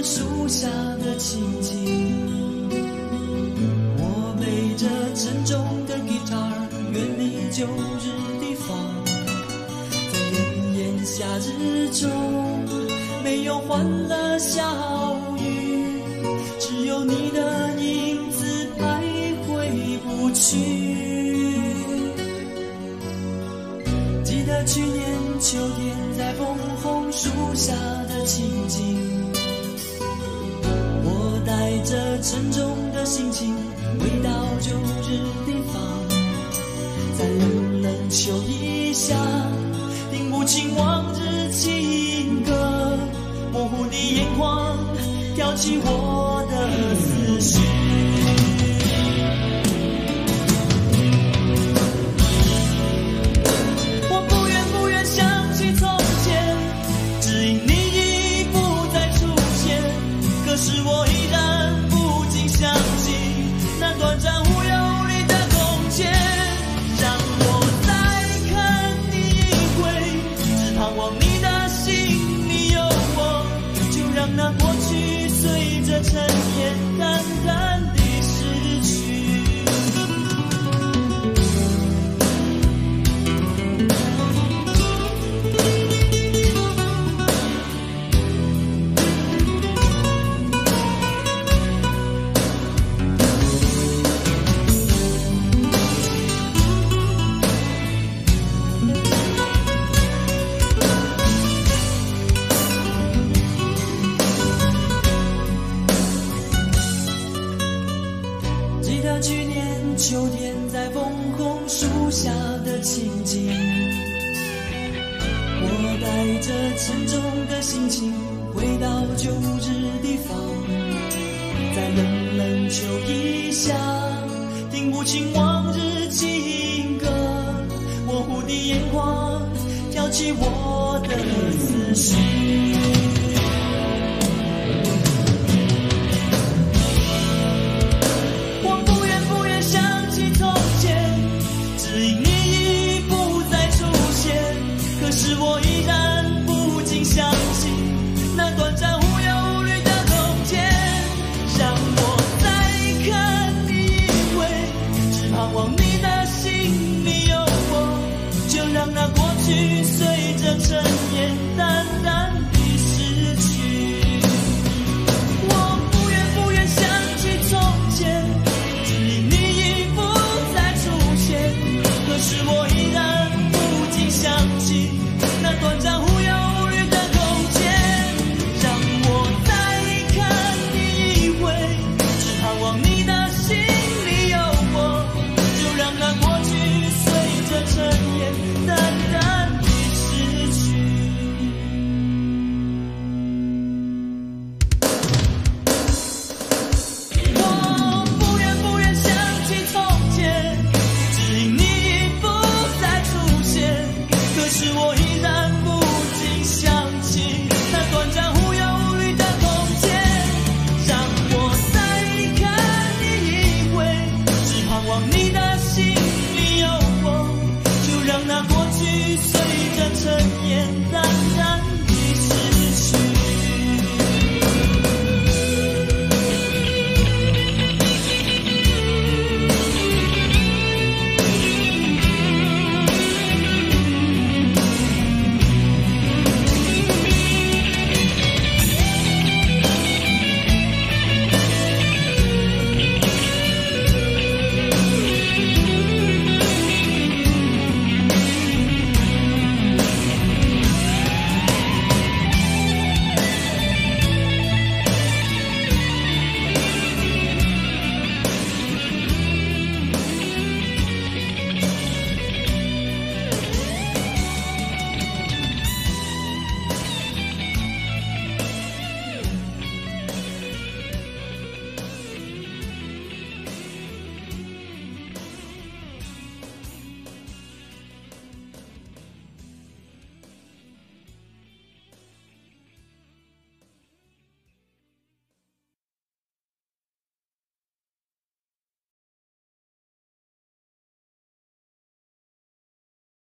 树下的情景。我背着沉重的吉他，远离旧日的房，在炎炎夏日中，没有欢乐笑语，只有你的影子徘徊不去。记得去年秋天在枫红树下的情景，我带着沉重的心情回到旧日的房，在冷冷秋意下听不清往日情歌，模糊的眼眶挑起我的思绪。我不愿想起从前，只因你已不再出现，可是我依然不禁想起那短暂无忧你的空间，让我再看你一回，只盼望你的心里有我，就让那过去随着尘烟淡淡地逝去。记得去年秋天在枫红树下的情景，我带着沉重的心情回到旧日的房，在冷冷秋意下听不清往日情歌，模糊的眼眶挑起我的思绪。